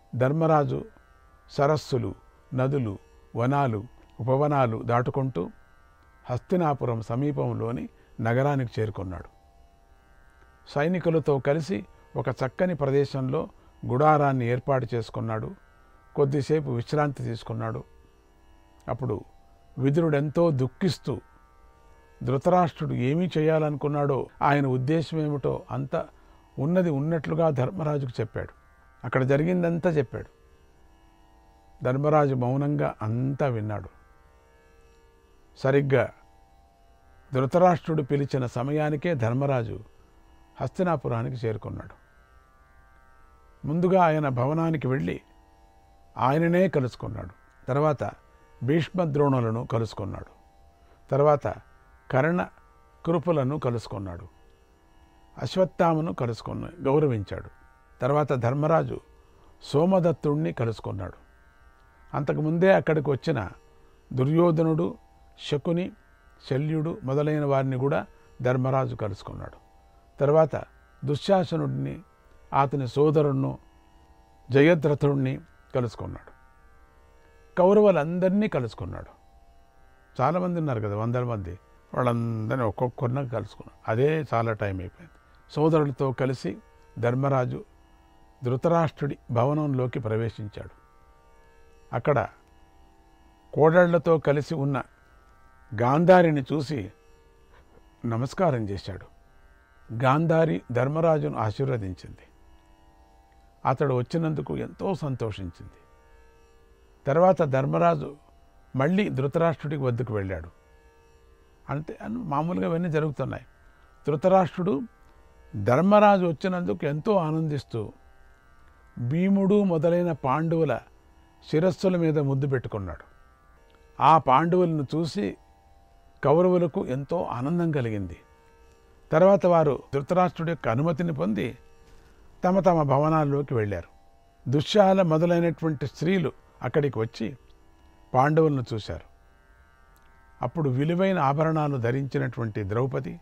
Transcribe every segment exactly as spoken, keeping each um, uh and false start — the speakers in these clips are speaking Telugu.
ధర్మరాజు సరస్సులు, నదులు, వనాలు, ఉపవనాలు దాటుకుంటూ హస్తినాపురం సమీపంలోని నగరానికి చేరుకున్నాడు. సైనికులతో కలిసి ఒక చక్కని ప్రదేశంలో గుడారాన్ని ఏర్పాటు చేసుకున్నాడు. కొద్దిసేపు విశ్రాంతి తీసుకున్నాడు. అప్పుడు విదురుడెంతో దుఃఖిస్తూ ధృతరాష్ట్రుడు ఏమీ చేయాలనుకున్నాడో, ఆయన ఉద్దేశం ఏమిటో అంత ఉన్నది ఉన్నట్లుగా ధర్మరాజుకు చెప్పాడు. అక్కడ జరిగిందంతా చెప్పాడు. ధర్మరాజు మౌనంగా అంతా విన్నాడు. సరిగ్గా ధృతరాష్ట్రుడు పిలిచిన సమయానికే ధర్మరాజు హస్తినాపురానికి చేరుకున్నాడు. ముందుగా ఆయన భవనానికి వెళ్ళి ఆయననే కలుసుకున్నాడు. తర్వాత భీష్మద్రోణులను కలుసుకున్నాడు. తర్వాత కర్ణ కృపులను కలుసుకున్నాడు. అశ్వత్థామను కలుసుకున్న గౌరవించాడు. తర్వాత ధర్మరాజు సోమదత్తుణ్ణి కలుసుకున్నాడు. అంతకుముందే అక్కడికి వచ్చిన దుర్యోధనుడు, శకుని, శల్యుడు మొదలైన వారిని కూడా ధర్మరాజు కలుసుకున్నాడు. తర్వాత దుశ్శాసనుడిని, అతని సోదరుణ్ణు జయద్రథుడిని కలుసుకున్నాడు. కౌరవులందరినీ కలుసుకున్నాడు. చాలామంది ఉన్నారు కదా, వందల మంది. వాళ్ళందరినీ ఒక్కొక్కరిని కలుసుకున్నాడు. అదే చాలా టైం అయిపోయింది. సోదరులతో కలిసి ధర్మరాజు ధృతరాష్ట్రుడి భవనంలోకి ప్రవేశించాడు. అక్కడ కోడళ్లతో కలిసి ఉన్న గాంధారిని చూసి నమస్కారం చేశాడు. గాంధారి ధర్మరాజును ఆశీర్వదించింది. అతడు వచ్చినందుకు ఎంతో సంతోషించింది. తర్వాత ధర్మరాజు మళ్ళీ ధృతరాష్ట్రుడికి వద్దకు వెళ్ళాడు. అంటే మామూలుగా ఇవన్నీ జరుగుతున్నాయి. ధృతరాష్ట్రుడు ధర్మరాజు వచ్చినందుకు ఎంతో ఆనందిస్తూ భీముడు మొదలైన పాండవుల శిరస్సుల మీద ముద్దు పెట్టుకున్నాడు. ఆ పాండవులను చూసి కౌరవులకు ఎంతో ఆనందం కలిగింది. తర్వాత వారు ధృతరాష్ట్రుడి యొక్క అనుమతిని పొంది తమ తమ భవనాల్లోకి వెళ్ళారు. దుశ్శాల మొదలైనటువంటి స్త్రీలు అక్కడికి వచ్చి పాండవులను చూశారు. అప్పుడు విలువైన ఆభరణాలు ధరించినటువంటి ద్రౌపది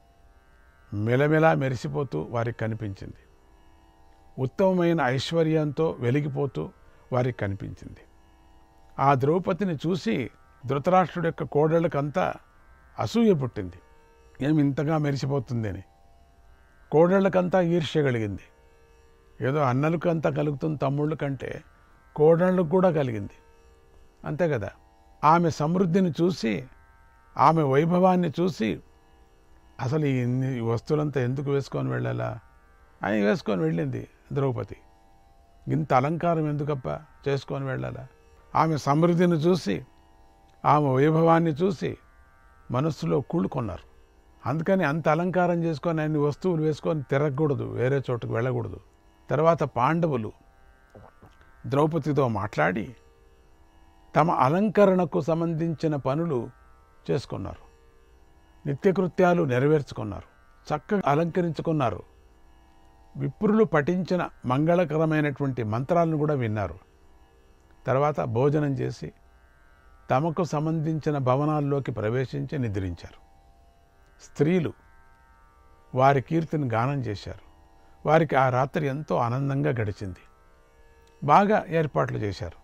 మెలమెలా మెరిసిపోతూ వారికి కనిపించింది. ఉత్తమమైన ఐశ్వర్యంతో వెలిగిపోతూ వారికి కనిపించింది. ఆ ద్రౌపదిని చూసి ధృతరాష్ట్రుడి యొక్క కోడళ్ళకంతా అసూయ పుట్టింది. ఏమి ఇంతగా మెరిసిపోతుంది అని. కోడళ్ళకంతా ఈర్ష్య కలిగింది. ఏదో అన్నలకు అంతా కలుగుతుంది తమ్ముళ్ళ కంటే కోడళ్ళకు కూడా కలిగింది. అంతే కదా. ఆమె సమృద్ధిని చూసి, ఆమె వైభవాన్ని చూసి, అసలు ఇన్ని వస్తువులంతా ఎందుకు వేసుకొని వెళ్ళాలా అని వేసుకొని వెళ్ళింది ద్రౌపది. ఇంత అలంకారం ఎందుకప్ప చేసుకొని వెళ్ళాలా? ఆమె సమృద్ధిని చూసి, ఆమె వైభవాన్ని చూసి మనస్సులో కూడుకున్నారు. అందుకని అంత అలంకారం చేసుకొని అన్ని వస్తువులు వేసుకొని తిరగకూడదు, వేరే చోటుకు వెళ్ళకూడదు. తర్వాత పాండవులు ద్రౌపదితో మాట్లాడి తమ అలంకరణకు సంబంధించిన పనులు చేసుకున్నారు. నిత్యకృత్యాలు నెరవేర్చుకున్నారు. చక్కగా అలంకరించుకున్నారు. విప్రులు పఠించిన మంగళకరమైనటువంటి మంత్రాలను కూడా విన్నారు. తర్వాత భోజనం చేసి తమకు సంబంధించిన భవనాల్లోకి ప్రవేశించి నిద్రించారు. స్త్రీలు వారి కీర్తిని గానం చేశారు. వారికి ఆ రాత్రి ఎంతో ఆనందంగా గడిచింది. బాగా ఏర్పాట్లు చేశారు.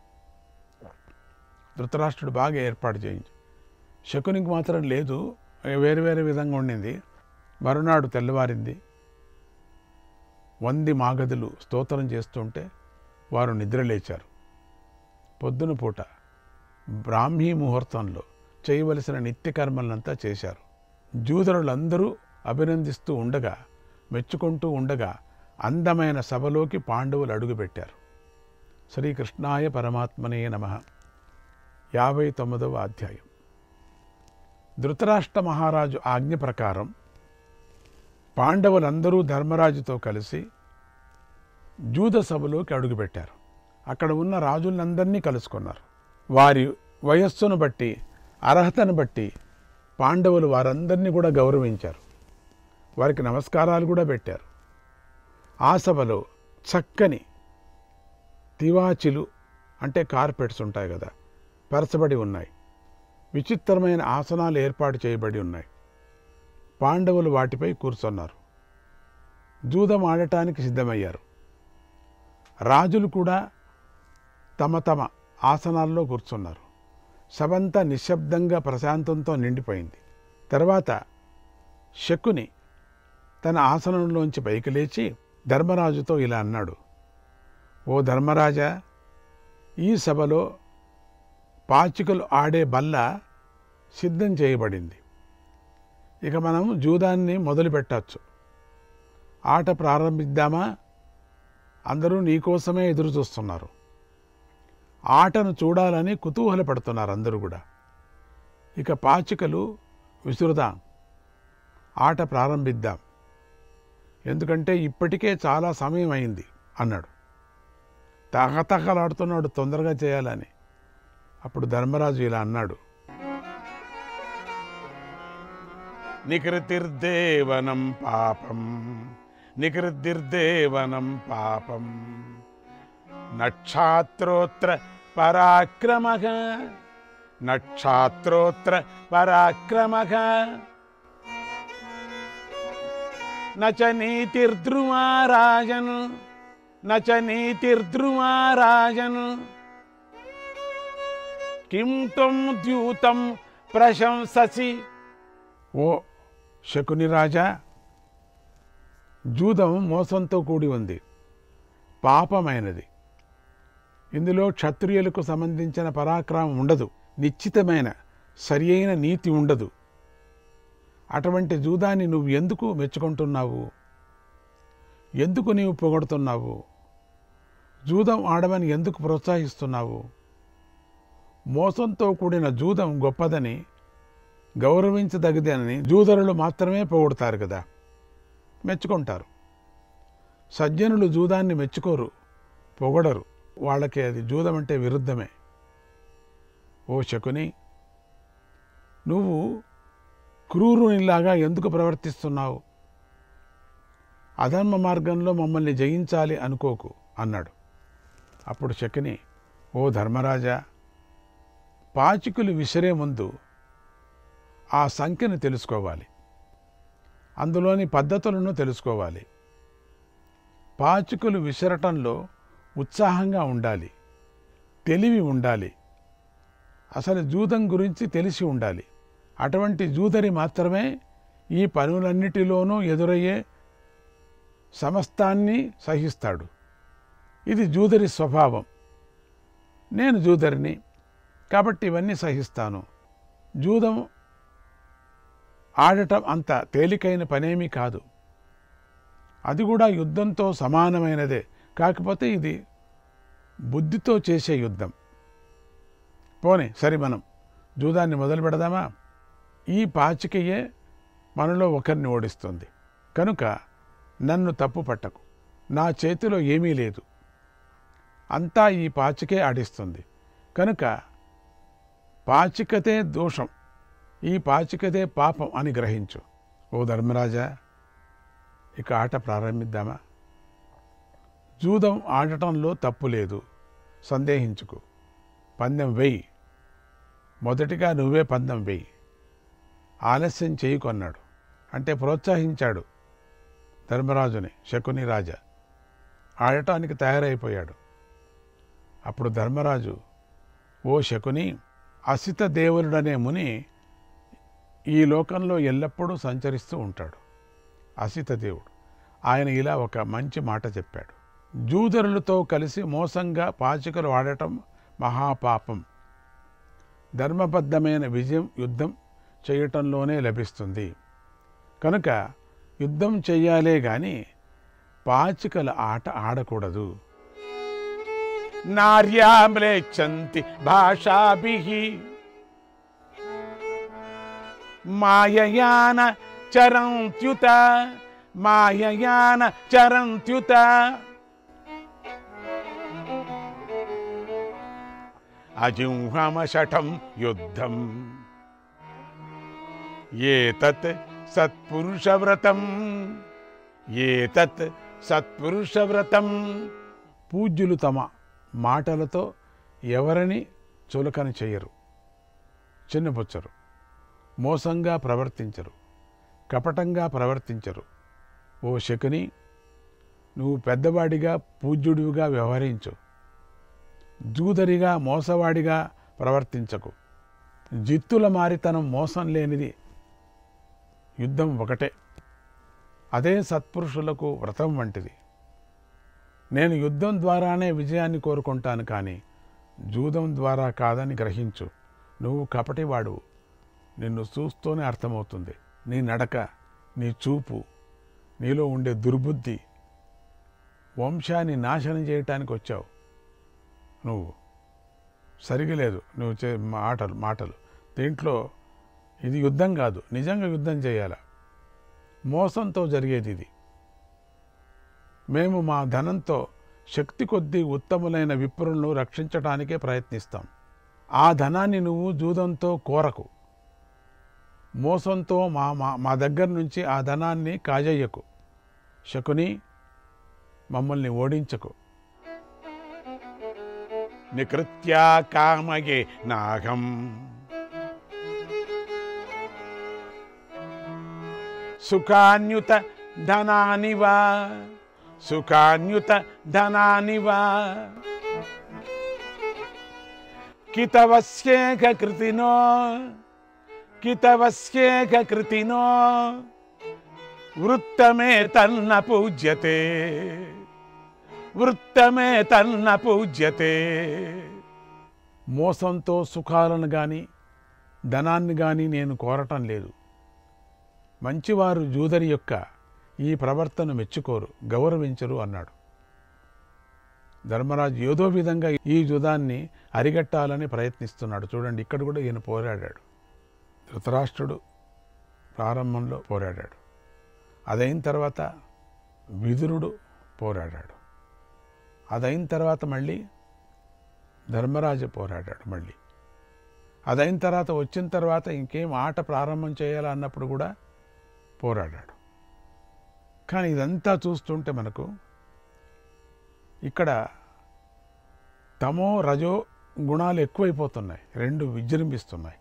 ధృతరాష్ట్రుడు బాగా ఏర్పాటు చేయించి, శకునికి మాత్రం లేదు, వేరు వేరే విధంగా ఉండింది. మరునాడు తెల్లవారింది. వంది మాగదులు స్తోత్రం చేస్తుంటే వారు నిద్రలేచారు. పొద్దున పూట బ్రాహ్మీ ముహూర్తంలో చేయవలసిన నిత్యకర్మలంతా చేశారు. జూదరులందరూ అభినందిస్తూ ఉండగా, మెచ్చుకుంటూ ఉండగా అందమైన సభలోకి పాండవులు అడుగుపెట్టారు. శ్రీకృష్ణాయ పరమాత్మనే నమః. యాభై తొమ్మిదవ అధ్యాయం. ధృతరాష్ట్ర మహారాజు ఆజ్ఞ ప్రకారం పాండవులందరూ ధర్మరాజుతో కలిసి జూద సభలోకి అడుగుపెట్టారు. అక్కడ ఉన్న రాజులందరినీ కలుసుకున్నారు. వారి వయస్సును బట్టి, అర్హతను బట్టి పాండవులు వారందరినీ కూడా గౌరవించారు. వారికి నమస్కారాలు కూడా పెట్టారు. ఆ సభలో చక్కని తివాచీలు అంటే కార్పెట్స్ ఉంటాయి కదా, పరచబడి ఉన్నాయి. విచిత్రమైన ఆసనాలు ఏర్పాటు చేయబడి ఉన్నాయి. పాండవులు వాటిపై కూర్చున్నారు. జూదం ఆడటానికి సిద్ధమయ్యారు. రాజులు కూడా తమ తమ ఆసనాల్లో కూర్చున్నారు. సభంతా నిశ్శబ్దంగా ప్రశాంతంతో నిండిపోయింది. తర్వాత శకుని తన ఆసనంలోంచి పైకి లేచి ధర్మరాజుతో ఇలా అన్నాడు, ఓ ధర్మరాజా, ఈ సభలో పాచికలు ఆడే బల్ల సిద్ధం చేయబడింది. ఇక మనం జూదాన్ని మొదలు పెట్టచ్చు. ఆట ప్రారంభిద్దామా? అందరూ నీకోసమే ఎదురు చూస్తున్నారు. ఆటను చూడాలని కుతూహలపడుతున్నారు అందరూ కూడా. ఇక పాచికలు విసురుదాం, ఆట ప్రారంభిద్దాం, ఎందుకంటే ఇప్పటికే చాలా సమయం అయింది అన్నాడు. తహతహలాడుతున్నాడు తొందరగా చేయాలని. అప్పుడు ధర్మరాజు ఇలా అన్నాడు, నికృతిర్దేవనం పాపం నికృతిర్దేవనం పాపం నక్షాత్రోత్ర పరాక్రమః నక్షాత్రోత్ర పరాక్రమః నచ నీతిర్ద్రుమా రాజన్ నచ నీతిర్ద్రుమా రాజన్ కిం త్వం ద్యూతం ప్రశంససి. ఓ శకుని రాజా, జూదం మోసంతో కూడి ఉంది, పాపమైనది. ఇందులో క్షత్రియులకు సంబంధించిన పరాక్రమం ఉండదు, నిశ్చితమైన సరి అయిన నీతి ఉండదు. అటువంటి జూదాన్ని నువ్వు ఎందుకు మెచ్చుకుంటున్నావు? ఎందుకు నీవు పొగడుతున్నావు? జూదం ఆడమని ఎందుకు ప్రోత్సహిస్తున్నావు? మోసంతో కూడిన జూదం గొప్పదని, గౌరవించదగిదని జూదరులు మాత్రమే పొగుడతారు కదా, మెచ్చుకుంటారు. సజ్జనులు జూదాన్ని మెచ్చుకోరు, పొగడరు. వాళ్ళకి అది జూదం అంటే విరుద్ధమే. ఓ శకుని, నువ్వు క్రూరునిలాగా ఎందుకు ప్రవర్తిస్తున్నావు? అధర్మ మార్గంలో మమ్మల్ని జయించాలి అనుకోకు అన్నాడు. అప్పుడు శకుని, ఓ ధర్మరాజా, పాచికలు విసిరే ముందు ఆ సంఖ్యను తెలుసుకోవాలి, అందులోని పద్ధతులను తెలుసుకోవాలి. పాచికలు విసరటంలో ఉత్సాహంగా ఉండాలి, తెలివి ఉండాలి, అసలు జూదం గురించి తెలిసి ఉండాలి. అటువంటి జూదరి మాత్రమే ఈ పనులన్నిటిలోనూ ఎదురయ్యే సమస్తాన్ని సహిస్తాడు. ఇది జూదరి స్వభావం. నేను జూదరిని కాబట్టి ఇవన్నీ సహిస్తాను. జూదం ఆడటం అంత తేలికైన పనేమీ కాదు. అది కూడా యుద్ధంతో సమానమైనదే, కాకపోతే ఇది బుద్ధితో చేసే యుద్ధం. పోనీ సరి, మనం జూదాన్ని మొదలు పెడదామా? ఈ పాచికయే మనలో ఒకరిని ఓడిస్తుంది కనుక నన్ను తప్పు పట్టకు. నా చేతిలో ఏమీ లేదు, అంతా ఈ పాచికే ఆడిస్తుంది కనుక పాచికతే దోషం, ఈ పాచికతే పాపం అని గ్రహించు. ఓ ధర్మరాజా, ఇక ఆట ప్రారంభిద్దామా? జూదం ఆడటంలో తప్పు లేదు, సందేహించుకు. పందెం వెయ్యి, మొదటిగా నువ్వే పందెం వెయ్యి. ఆలస్యం చేయకొన్నాడు, అంటే ప్రోత్సహించాడు ధర్మరాజుని. శకుని రాజా ఆడటానికి తయారైపోయాడు. అప్పుడు ధర్మరాజు, ఓ శకుని, అసిత దేవుడనే ముని ఈ లోకంలో ఎల్లప్పుడూ సంచరిస్తూ ఉంటాడు. అసిత దేవుడు ఆయన ఇలా ఒక మంచి మాట చెప్పాడు. జూదరులతో కలిసి మోసంగా పాచికలు ఆడటం మహాపాపం. ధర్మబద్ధమైన విజయం యుద్ధం చేయటంలోనే లభిస్తుంది కనుక యుద్ధం చెయ్యాలే గాని పాచికల ఆట ఆడకూడదు. నార్యామ్లేచ్చంతి భాషాభిః మాయయాన చరంత్యుత మాయయాన చరంత్యుత అజింహమశఠం యుద్ధం ఏతత్ సత్పురుషవ్రతం ఏతత్ సత్పురుషవ్రతం. పూజ్యులు తమ మాటలతో ఎవరిని చులకన చేయరు, చిన్నపుచ్చరు, మోసంగా ప్రవర్తించరు, కపటంగా ప్రవర్తించరు. ఓ శకుని, నువ్వు పెద్దవాడిగా పూజ్యుడివిగా వ్యవహరించు. జూదరిగా మోసవాడిగా ప్రవర్తించకు. జిత్తుల మారితనం మోసం లేనిది. యుద్ధం ఒకటే, అదే సత్పురుషులకు వ్రతం వంటిది. నేను యుద్ధం ద్వారానే విజయాన్ని కోరుకుంటాను, కానీ జూదం ద్వారా కాదని గ్రహించు. నువ్వు కపటివాడు. నిన్ను చూస్తూనే అర్థమవుతుంది. నీ నడక, నీ చూపు, నీలో ఉండే దుర్బుద్ధి. వంశాన్ని నాశనం చేయటానికి వచ్చావు నువ్వు. సరిగలేదు నువ్వు చే మాటలు మాటలు దీంట్లో ఇది యుద్ధం కాదు, నిజంగా యుద్ధం చేయాల. మోసంతో జరిగేది ఇది. మేము మా ధనంతో శక్తి కొద్దీ ఉత్తములైన విప్రులను రక్షించటానికే ప్రయత్నిస్తాం. ఆ ధనాన్ని నువ్వు జూదంతో కోరకు. మోసంతో మా మా దగ్గర నుంచి ఆ ధనాన్ని కాజేయకు. శకుని, మమ్మల్ని ఓడించకు. నికృత్యా కామగే నాగం సుఖాన్యుత ధనానివా సుఖాన్యుత ధనానివా కితవస్యేక కృతినో కితవస్యేక కృతినో వృత్తమే తన్న పూజ్యతే వృత్తమే తన్న పూజ్యతే. మోసంతో సుఖాలను కానీ ధనాన్ని కానీ నేను కోరటం లేదు. మంచివారు జూదరి యొక్క ఈ ప్రవర్తన మెచ్చుకోరు, గౌరవించరు అన్నాడు. ధర్మరాజు ఏదో విధంగా ఈ జూదాన్ని అరిగట్టాలని ప్రయత్నిస్తున్నాడు. చూడండి, ఇక్కడ కూడా ఈయన పోరాడాడు. ధృతరాష్ట్రుడు ప్రారంభంలో పోరాడాడు. అదైన తర్వాత విదురుడు పోరాడాడు. అదైన తర్వాత మళ్ళీ ధర్మరాజు పోరాడాడు. మళ్ళీ అదైన తర్వాత వచ్చిన తర్వాత ఇంకేం ఆట ప్రారంభం చేయాలన్నప్పుడు కూడా పోరాడాడు. కానీ ఇదంతా చూస్తుంటే మనకు ఇక్కడ తమో రజో గుణాలు ఎక్కువైపోతున్నాయి, రెండు విజృంభిస్తున్నాయి.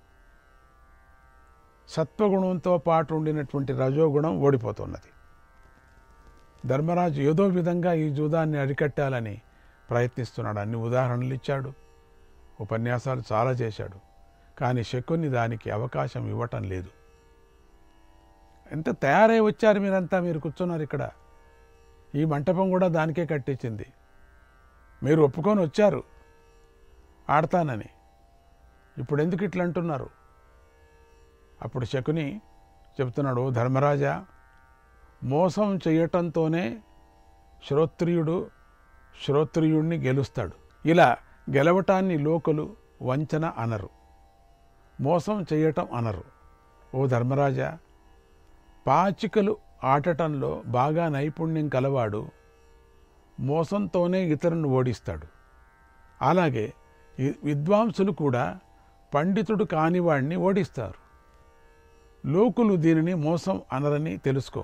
సత్వగుణంతో పాటు ఉండినటువంటి రజోగుణం ఓడిపోతున్నది. ధర్మరాజు ఏదో విధంగా ఈ జూదాన్ని అరికట్టాలని ప్రయత్నిస్తున్నాడు. అన్ని ఉదాహరణలు ఇచ్చాడు, ఉపన్యాసాలు చాలా చేశాడు. కానీ శకుని దానికి అవకాశం ఇవ్వటం లేదు. ఎంత తయారై వచ్చారు మీరంతా, మీరు కూర్చున్నారు ఇక్కడ. ఈ మంటపం కూడా దానికే కట్టించింది. మీరు ఒప్పుకొని వచ్చారు ఆడతానని. ఇప్పుడు ఎందుకు ఇట్లా అంటున్నారు? అప్పుడు శకుని చెప్తున్నాడు, ధర్మరాజా, మోసం చేయటంతోనే శ్రోత్రియుడు శ్రోత్రియుణ్ణి గెలుస్తాడు. ఇలా గెలవటాన్ని లోకులు వంచన అనరు, మోసం చేయటం అనరు. ఓ ధర్మరాజా, పాచికలు ఆడటంలో బాగా నైపుణ్యం కలవాడు మోసంతోనే ఇతరులను ఓడిస్తాడు. అలాగే విద్వాంసులు కూడా పండితుడు కానివాడిని ఓడిస్తారు. లోకులు దీనిని మోసం అనరని తెలుసుకో.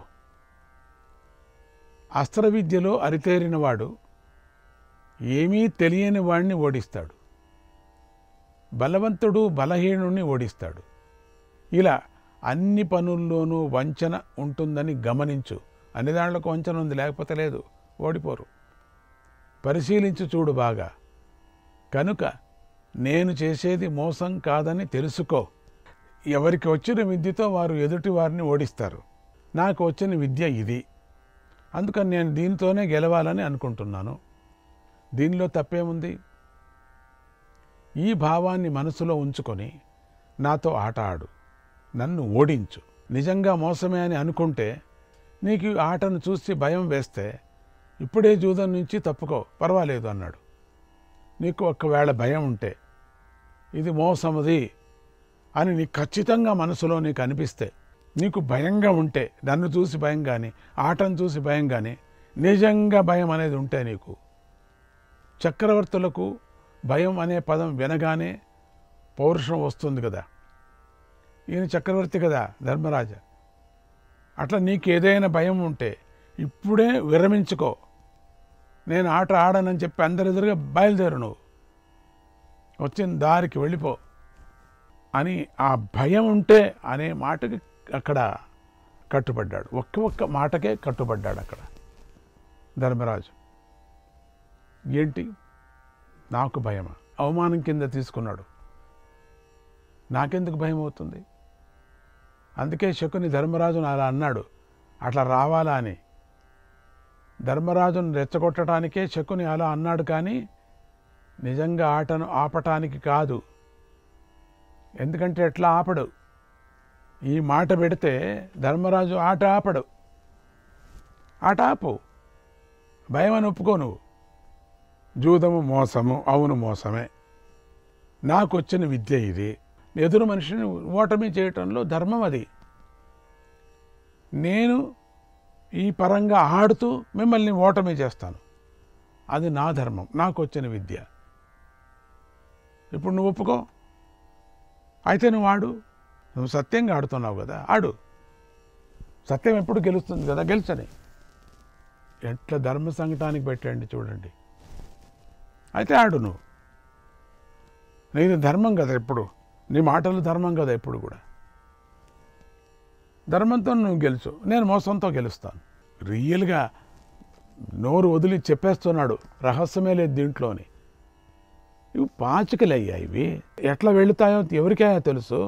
అస్త్ర విద్యలో అరితేరినవాడు ఏమీ తెలియని వాడిని ఓడిస్తాడు. బలవంతుడు బలహీనుణ్ణి ఓడిస్తాడు. ఇలా అన్ని పనుల్లోనూ వంచన ఉంటుందని గమనించు. అన్ని దాంట్లోకి వంచన ఉంది, లేకపోతే లేదు, ఓడిపోరు. పరిశీలించి చూడు బాగా. కనుక నేను చేసేది మోసం కాదని తెలుసుకో. ఎవరికి వచ్చిన విద్యతో వారు ఎదుటి వారిని ఓడిస్తారు. నాకు వచ్చిన విద్య ఇది, అందుకని నేను దీనితోనే గెలవాలని అనుకుంటున్నాను. దీనిలో తప్పేముంది? ఈ భావాన్ని మనసులో ఉంచుకొని నాతో ఆట ఆడు, నన్ను ఓడించు. నిజంగా మోసమే అని అనుకుంటే, నీకు ఆటను చూసి భయం వేస్తే ఇప్పుడే జూదం నుంచి తప్పుకో, పర్వాలేదు అన్నాడు. నీకు ఒకవేళ భయం ఉంటే, ఇది మోసముది అని నీకు ఖచ్చితంగా మనసులో నీకు అనిపిస్తే, నీకు భయంగా ఉంటే, నన్ను చూసి భయం కానీ ఆటను చూసి భయం కానీ నిజంగా భయం అనేది ఉంటే, నీకు చక్రవర్తులకు భయం అనే పదం వినగానే పౌరుషం వస్తుంది కదా. ఈయన చక్రవర్తి కదా ధర్మరాజ. అట్లా నీకు ఏదైనా భయం ఉంటే ఇప్పుడే విరమించుకో. నేను ఆట ఆడనని చెప్పి అందరి ఎదురుగా బయలుదేరు, నువ్వు వచ్చిన దారికి వెళ్ళిపో అని ఆ భయం ఉంటే అనే మాటకి అక్కడ కట్టుబడ్డాడు. ఒక్క ఒక్క మాటకే కట్టుబడ్డాడు అక్కడ ధర్మరాజు. ఏంటి నాకు భయమా? అవమానం కింద తీసుకున్నాడు. నాకెందుకు భయం అవుతుంది? అందుకే శకుని ధర్మరాజును అలా అన్నాడు, అట్లా రావాలా అని. ధర్మరాజును రెచ్చగొట్టడానికే శకుని అలా అన్నాడు, కానీ నిజంగా ఆటను ఆపటానికి కాదు. ఎందుకంటే ఎట్లా ఆపడు. ఈ మాట పెడితే ధర్మరాజు ఆట ఆపడు. ఆట ఆపు, భయం అని ఒప్పుకో నువ్వు. జూదము మోసము, అవును మోసమే. నాకు వచ్చిన విద్య ఇది. ఎదురు మనిషిని ఓటమి చేయటంలో ధర్మం అది. నేను ఈ పరంగా ఆడుతూ మిమ్మల్ని ఓటమి చేస్తాను, అది నా ధర్మం, నాకు వచ్చిన విద్య. ఇప్పుడు నువ్వు ఒప్పుకో. అయితే నువ్వు ఆడు. నువ్వు సత్యంగా ఆడుతున్నావు కదా, ఆడు. సత్యం ఎప్పుడు గెలుస్తుంది కదా, గెలుచని. ఎట్లా ధర్మ సంకటానికి పెట్టండి చూడండి. అయితే ఆడు నువ్వు. నీది ధర్మం కదా, ఎప్పుడు నీ మాటలు ధర్మం కదా, ఎప్పుడు కూడా ధర్మంతో నువ్వు గెలుచు, నేను మోసంతో గెలుస్తాను. రియల్గా నోరు వదిలి చెప్పేస్తున్నాడు, రహస్యమే లేదు దీంట్లోని. ఇవి పాచికలయ్యా, ఇవి ఎట్లా వెళుతాయో ఎవరికైనా తెలుసు.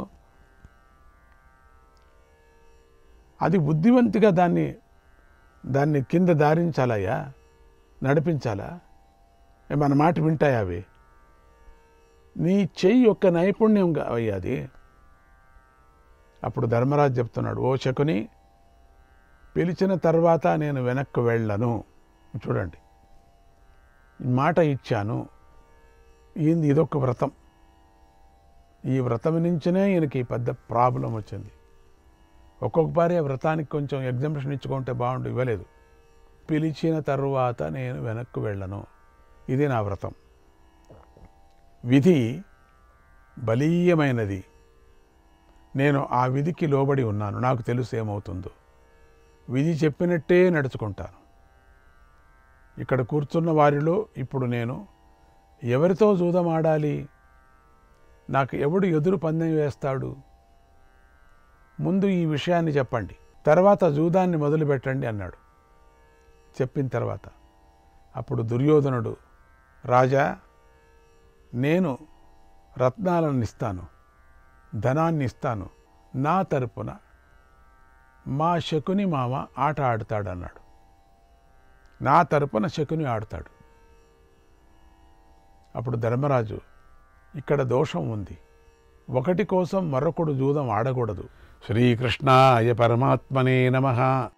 అది బుద్ధివంతిగా దాన్ని దాన్ని కింద దారించాలయ్యా, నడిపించాలా? మన మాట వింటాయా అవి? నీ చెయ్యి యొక్క నైపుణ్యం అయ్యా అది. అప్పుడు ధర్మరాజు చెప్తున్నాడు, ఓ శకుని, పిలిచిన తర్వాత నేను వెనక్కు వెళ్ళను. చూడండి, మాట ఇచ్చాను. ఈయనది ఇదొక వ్రతం. ఈ వ్రతం నుంచినే ఈయనకి పెద్ద ప్రాబ్లం వచ్చింది. ఒక్కొక్క భార్య వ్రతానికి కొంచెం ఎగ్జామ్షన్ ఇచ్చుకుంటే బాగుండు, ఇవ్వలేదు. పిలిచిన తరువాత నేను వెనక్కు వెళ్ళను, ఇది నా వ్రతం. విధి బలీయమైనది. నేను ఆ విధికి లోబడి ఉన్నాను, నాకు తెలుసు ఏమవుతుందో. విధి చెప్పినట్టే నడుచుకుంటాను. ఇక్కడ కూర్చున్న వారిలో ఇప్పుడు నేను ఎవరితో జూదం ఆడాలి? నాకు ఎవడు ఎదురు పందెం వేస్తాడు? ముందు ఈ విషయాన్ని చెప్పండి, తర్వాత జూదాన్ని మొదలు పెట్టండి అన్నాడు. చెప్పిన తర్వాత అప్పుడు దుర్యోధనుడు, రాజా, నేను రత్నాలను ఇస్తాను, ధనాన్ని ఇస్తాను, నా తరపున మా శకుని మామ ఆట ఆడుతాడన్నాడు. నా తరపున శకుని ఆడుతాడు. అప్పుడు ధర్మరాజు, ఇక్కడ దోషం ఉంది, ఒకటి కోసం మరొకడు జూదం ఆడకూడదు. శ్రీకృష్ణాయ పరమాత్మనే నమః.